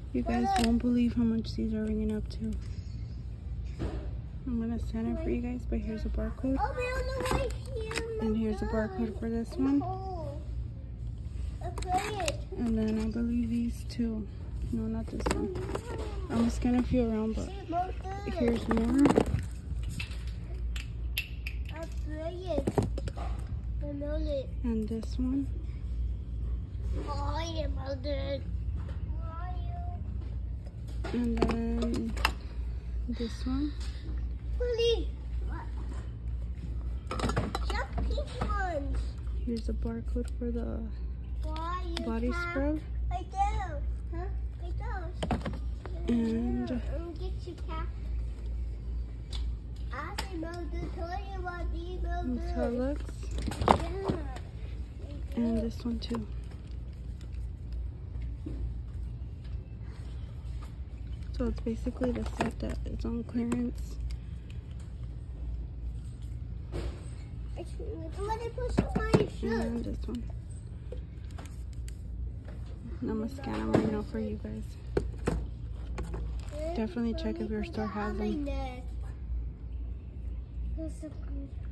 You guys won't believe how much these are ringing up to. I'm gonna scan it for you guys, but here's a barcode. And here's a barcode for this one. And then I believe these two. No, not this one. I'm just gonna feel around, but here's more. And this one. And then this one. Here's a barcode for the body scrub. And that's how it looks. And this one too. So it's basically the set that is on clearance. And this one. And I'm gonna scan them right now for you guys. Definitely check if your store has them.